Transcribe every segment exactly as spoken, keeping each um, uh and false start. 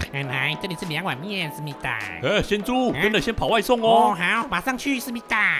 来，这里是两碗面，思密达。 哎，贤猪，真的先跑外送哦， 哦。 好，马上去，思密达。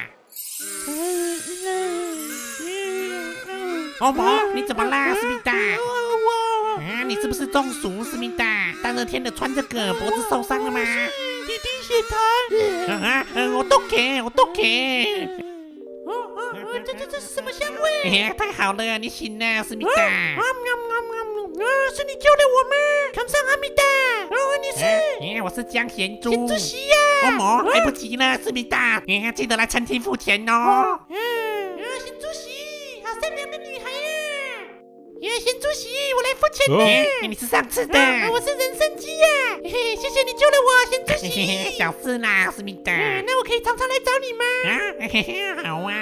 欧摩，你怎么啦，思密达？ 我啊，你是不是中暑，思密达？大热天的穿这个，脖子受伤了吗？ 弟弟血糖。 啊，嗯，我都给，我都给。 哦哦哦，这这这是什么香味？ 哎，太好了，你醒了，思密达。 啊啊，是你救了我吗？감사합니다。哦，你是？ 哎，我是江贤珠。 贤珠媳呀。 欧摩，来不及了，思密达。哎，记得来餐厅付钱哦。 嗯，啊，贤珠媳，好善良的女孩呀。呀，贤珠媳，我来付钱呢。 哎，你是上次的。 啊，我是人参鸡呀。嘿嘿，谢谢你救了我，贤珠媳。 小事啦，思密达。 那我可以常常来找你吗？ 啊，嘿嘿，好啊。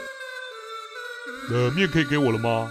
呃，面可以给我了吗？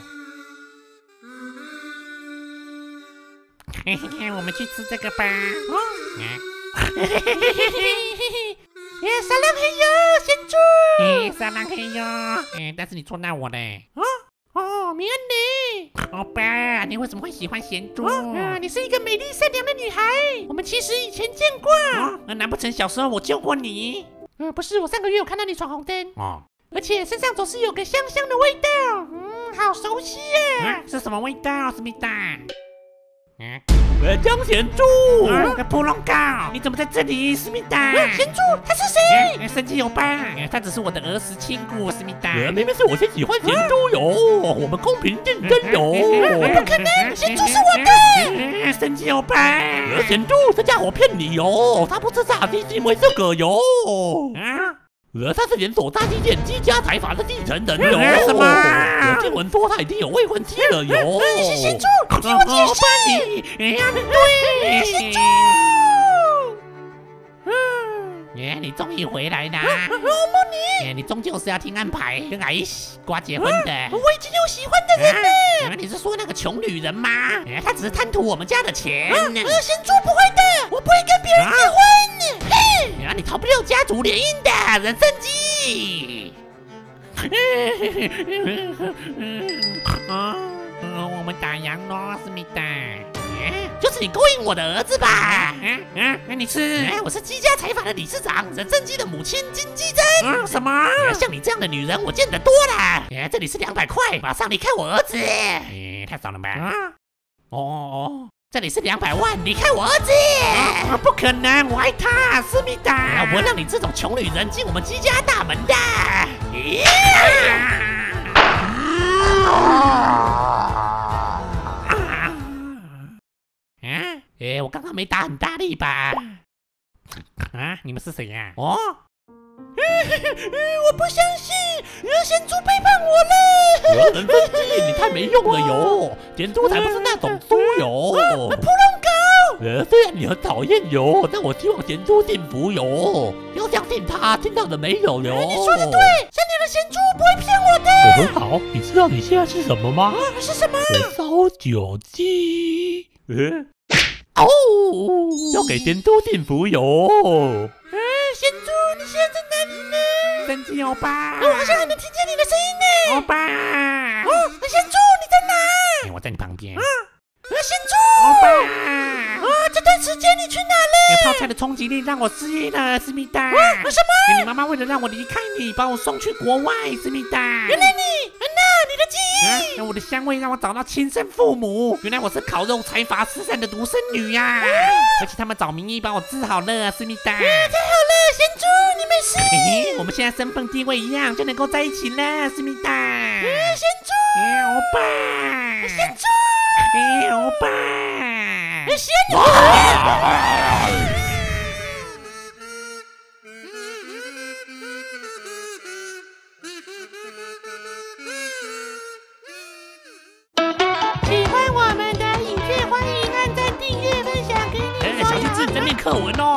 嘿嘿嘿，我们去吃这个吧。哦， 嘿嘿嘿嘿嘿嘿，耶，撒浪嘿哟，贤珠。 哎，撒浪嘿哟。哎，但是你戳到我嘞。 哦哦，米安妮。 欧巴，你为什么会喜欢贤珠？ 啊，你是一个美丽善良的女孩。我们其实以前见过。 哦，难不成小时候我救过你？ 嗯，不是，我上个月有看到你闯红灯。 哦。 而且身上总是有个香香的味道，嗯，好熟悉耶！ 是什么味道，思密达？ 嗯，呃，江贤珠， 扑龙高，你怎么在这里，思密达？ 贤珠，他是谁？ 生气有吧？他只是我的儿时亲故，思密达。 明明是我先喜欢贤珠哟，我们公平竞争哟。 不可能，贤珠是我的。 生气有吧？ 贤珠，这家伙骗你哟，他不是炸鸡鸡，为这个哟。 啊？ 呃，他是连锁炸鸡店姬家财阀的继承人哟。 什么？ 有新闻说他已经有未婚妻了哟。 是贤珠，听我解释。 哎呀， 对，贤珠。 嗯，哎，你终于回来啦。 欧莫尼， 哎，你终究是要听安排跟阿姨瓜结婚的。 我已经有喜欢的人了。 你是说那个穷女人吗？她只是贪图我们家的钱。 贤珠不会的，我不会跟别人结婚。嘿， 啊，你逃不掉家族联姻的人参鸡。啊，我们打烊咯，思密达。 就是你勾引我的儿子吧？ 啊啊，那你是？ 哎，我是姬家财阀的理事长，人参鸡的母亲金姬珍。 啊，什么？ 像你这样的女人，我见得多了。哎，这里是两百块，马上离开我儿子。 哎，太少了吧？啊，哦哦。 这里是两百万，离开我儿子！ 啊，不可能，我爱他，思密达， 我让你这种穷女人进我们姬家大门的！ 啊， 哎，我刚刚没打很大力吧？ 啊，你们是谁呀？ 哦，我不相信，贤珠背叛我了！ 人参鸡，你太没用了哟！贤珠才不是那种猪哟！ 扑龙高， 呃，虽然你很讨厌哟，但我希望贤珠幸福哟，要相信他，听到了没有哟？ 你说的对，善良的贤珠不会骗我的。 我很好，你知道你现在是什么吗？ 是什么？ 烧酒鸡。嗯，哦，要给贤珠幸福哟。 哎，贤珠，你现在在哪里呢？ 生气欧巴， 我好像还能听见你的声音呢。 欧巴， 哦，贤珠，你在哪？ 我在你旁边。 啊，贤珠， 欧巴， 啊，这段时间你去哪了？ 泡菜的冲击力让我失忆了，思密达。 什么？ 你妈妈为了让我离开你，把我送去国外，思密达。 原来你，安娜，你的记忆。 啊，我的香味让我找到亲生父母。原来我是烤肉财阀失散的独生女呀、啊！而且他们找名医把我治好了，思密达。 太好了，贤珠，你没事。 嘿嘿，我们现在身份地位一样，就能够在一起了，思密达。 哎，贤珠， 哎，欧巴， 贤珠， 哎，欧巴， 哎，贤珠。喜欢我们的影片，欢迎按赞、订阅、分享给你。 哎，小心自己在念课文哦。